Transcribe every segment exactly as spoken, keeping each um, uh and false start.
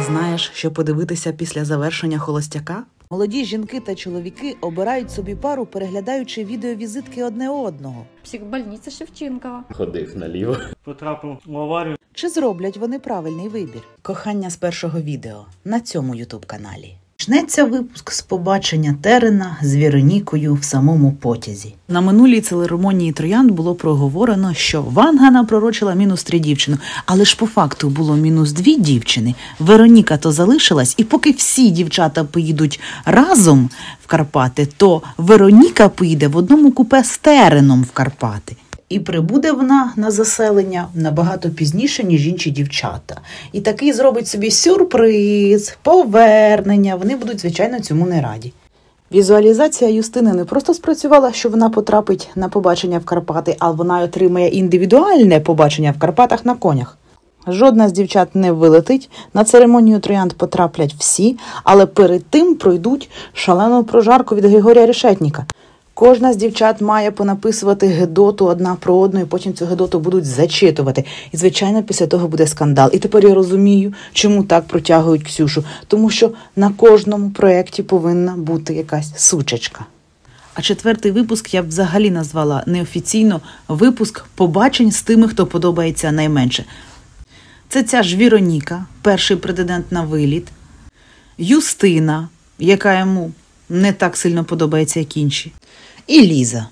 знаєш, що подивитися після завершення «Холостяка»? Молоді жінки та чоловіки обирають собі пару, переглядаючи відеовізитки одне одного. Психбольниця Шевченкова. Ходив наліво. Потрапив в аварію. Чи зроблять вони правильний вибір? Кохання з першого відео на цьому ютуб-каналі. Почнеться випуск з побачення Терена з Веронікою в самому потязі. На минулій церемонії троянд було проговорено, що Ванга напророчила мінус три дівчину. Але ж по факту було мінус дві дівчини. Вероніка то залишилась, і поки всі дівчата поїдуть разом в Карпати, то Вероніка поїде в одному купе з Тереном в Карпати. І прибуде вона на заселення набагато пізніше, ніж інші дівчата. І такий зробить собі сюрприз, повернення. Вони будуть, звичайно, цьому не раді. Візуалізація Юстини не просто спрацювала, що вона потрапить на побачення в Карпати, а вона отримає індивідуальне побачення в Карпатах на конях. Жодна з дівчат не вилетить, на церемонію троянд потраплять всі, але перед тим пройдуть шалену прожарку від Григорія Решетніка. Кожна з дівчат має понаписувати гедоту одна про одну, і потім цю гедоту будуть зачитувати. І, звичайно, після того буде скандал. І тепер я розумію, чому так протягують Ксюшу. Тому що на кожному проєкті повинна бути якась сучечка. А четвертий випуск я б взагалі назвала неофіційно випуск побачень з тими, хто подобається найменше. Це ця ж Вероніка, перший претендент на виліт, Юстина, яка йому не так сильно подобається, як інші, і Ліза.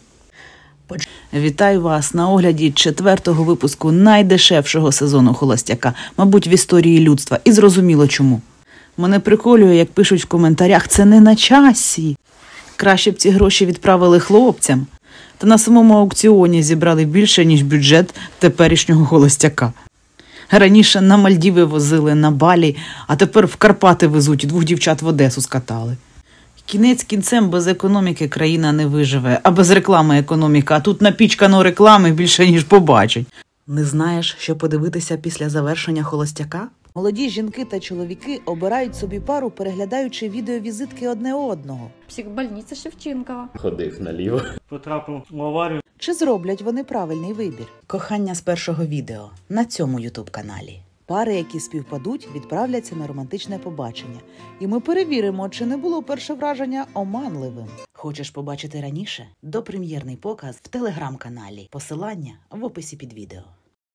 Вітаю вас на огляді четвертого випуску найдешевшого сезону «Холостяка», мабуть, в історії людства. І зрозуміло чому. Мене приколює, як пишуть в коментарях, це не на часі. Краще б ці гроші відправили хлопцям. Та на самому аукціоні зібрали більше, ніж бюджет теперішнього «Холостяка». Раніше на Мальдіви возили, на Балі, а тепер в Карпати везуть, і двох дівчат в Одесу скатали. Кінець кінцем, без економіки країна не виживе, а без реклами економіка, а тут напічкано реклами більше, ніж побачень. Не знаєш, що подивитися після завершення «Холостяка»? Молоді жінки та чоловіки обирають собі пару, переглядаючи відеовізитки одне одного. Психбольниця Шевченкова. Ходив наліво. Потрапив в аварію. Чи зроблять вони правильний вибір? Кохання з першого відео на цьому ютуб-каналі. Пари, які співпадуть, відправляться на романтичне побачення. І ми перевіримо, чи не було перше враження оманливим. Хочеш побачити раніше? Допрем'єрний показ в телеграм-каналі. Посилання в описі під відео.